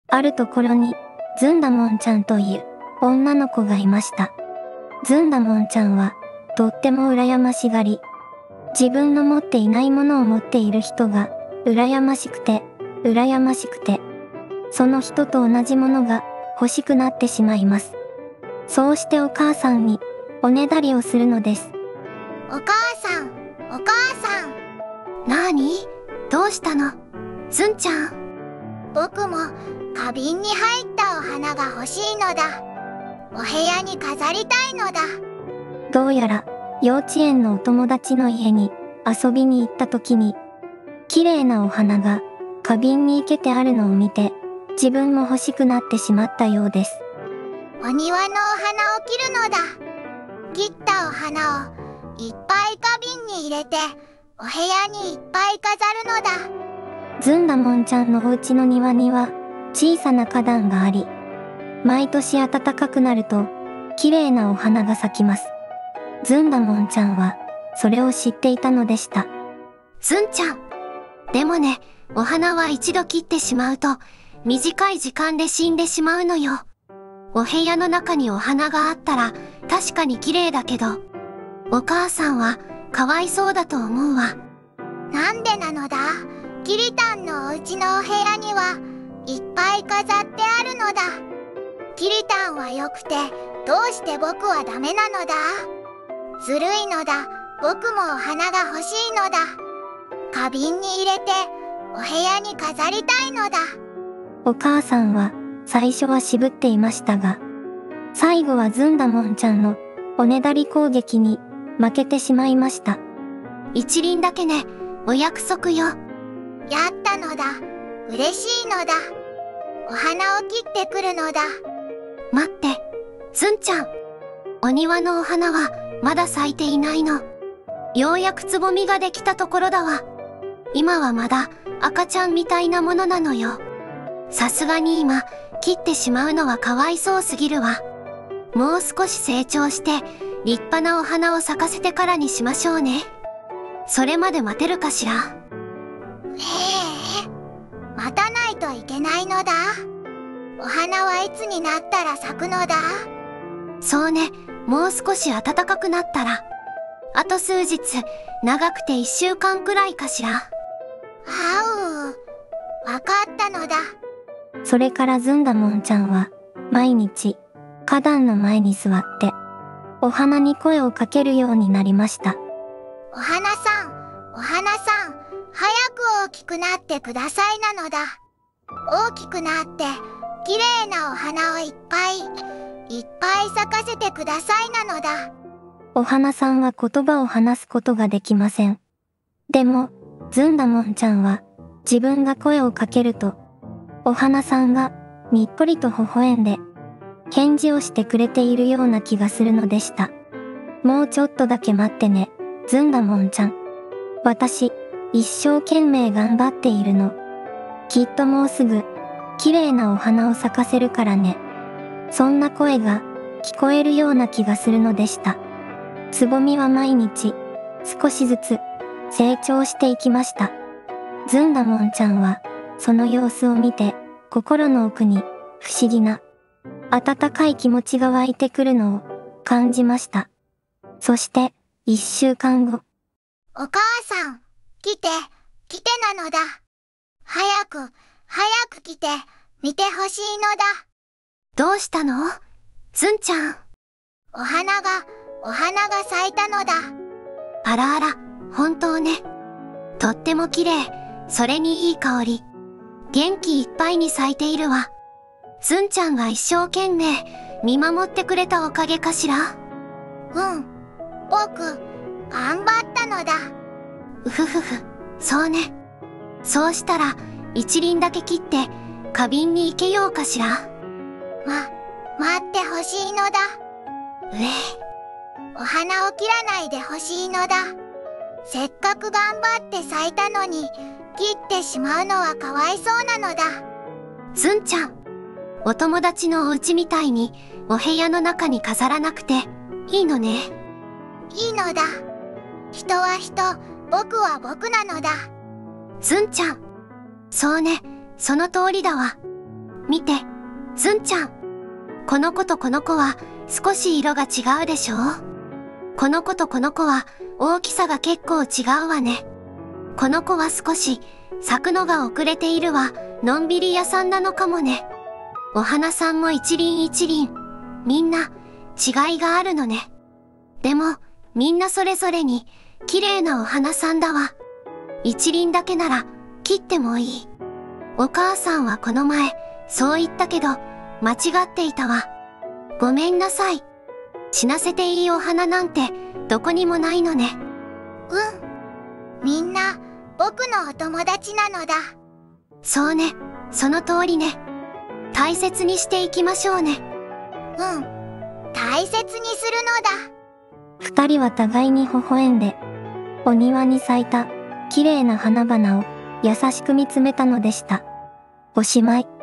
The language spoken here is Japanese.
あるところに、ずんだもんちゃんという女の子がいました。ずんだもんちゃんは、とっても羨ましがり。自分の持っていないものを持っている人が、羨ましくて、羨ましくて、その人と同じものが欲しくなってしまいます。そうしてお母さんに、おねだりをするのです。 お母さん、お母さん。なーに？どうしたの？ずんちゃん。僕も花瓶に入ったお花が欲しいのだ。お部屋に飾りたいのだ。 どうやら幼稚園のお友達の家に遊びに行った時に、綺麗なお花が花瓶に生けてあるのを見て、自分も欲しくなってしまったようです。 お庭のお花を切るのだ。切ったお花をいっぱい花瓶に入れて、お部屋にいっぱい飾るのだ。 ずんだもんちゃんのお家の庭には小さな花壇があり、毎年暖かくなると綺麗なお花が咲きます。ずんだもんちゃんはそれを知っていたのでした。 ずんちゃん。でもね、お花は一度切ってしまうと短い時間で死んでしまうのよ。お部屋の中にお花があったら確かに綺麗だけど、お母さんはかわいそうだと思うわ。なんでなのだ？キリタンのお家のお部屋にはいっぱい飾ってあるのだ。キリタンは良くて、どうして僕はダメなのだ？ずるいのだ。僕もお花が欲しいのだ。花瓶に入れてお部屋に飾りたいのだ。 お母さんは最初は渋っていましたが、最後はずんだもんちゃんのおねだり攻撃に負けてしまいました。 一輪だけね、お約束よ。やったのだ。嬉しいのだ。お花を切ってくるのだ。待って、ずんちゃん。お庭のお花はまだ咲いていないの。ようやくつぼみができたところだわ。今はまだ赤ちゃんみたいなものなのよ。さすがに今、切ってしまうのはかわいそうすぎるわ。もう少し成長して、立派なお花を咲かせてからにしましょうね。それまで待てるかしら。待たないといけないのだ。お花はいつになったら咲くのだ？そうね、もう少し暖かくなったら。あと数日、長くて1週間くらいかしら。わかったのだ。 それからずんだもんちゃんは、毎日、花壇の前に座って、お花に声をかけるようになりました。 お花さん、お花さん、早く大きくなってくださいなのだ。大きくなって、綺麗なお花をいっぱい咲かせてくださいなのだ。 お花さんは言葉を話すことができません。でも、ずんだもんちゃんは、自分が声をかけると、お花さんがにっこりと微笑んで、返事をしてくれているような気がするのでした。もうちょっとだけ待ってね、ずんだもんちゃん。私、一生懸命頑張っているの。きっともうすぐ、綺麗なお花を咲かせるからね。そんな声が聞こえるような気がするのでした。つぼみは毎日、少しずつ成長していきました。ずんだもんちゃんは、その様子を見て、心の奥に不思議な、温かい気持ちが湧いてくるのを感じました。そして、1週間後。 お母さん、来てなのだ。早く来て、見てほしいのだ。どうしたの？ずんちゃん。お花が咲いたのだ。あらあら、本当ね。とっても綺麗、それにいい香り。元気いっぱいに咲いているわ。ずんちゃんが一生懸命見守ってくれたおかげかしら。僕、頑張ったのだ。うふふふ、そうね。そうしたら、一輪だけ切って、花瓶に生けようかしら。待ってほしいのだ。お花を切らないでほしいのだ。せっかく頑張って咲いたのに、切ってしまうのはかわいそうなのだ。ずんちゃん、お友達のお家みたいに、お部屋の中に飾らなくて、いいのね。いいのだ。人は人、僕は僕なのだ。ずんちゃん。そうね、その通りだわ。 見て、ずんちゃん。この子とこの子は少し色が違うでしょ？この子とこの子は大きさが結構違うわね。この子は少し咲くのが遅れているわ。のんびり屋さんなのかもね。お花さんも一輪一輪、みんな違いがあるのね。でも、みんなそれぞれに綺麗なお花さんだわ。一輪だけなら切ってもいい。お母さんはこの前、そう言ったけど、間違っていたわ。ごめんなさい。死なせていいお花なんて、どこにもないのね。 みんな、僕のお友達なのだ。 そうね、その通りね。大切にしていきましょうね。 大切にするのだ。 二人は互いに微笑んで、お庭に咲いた綺麗な花々を優しく見つめたのでした。おしまい。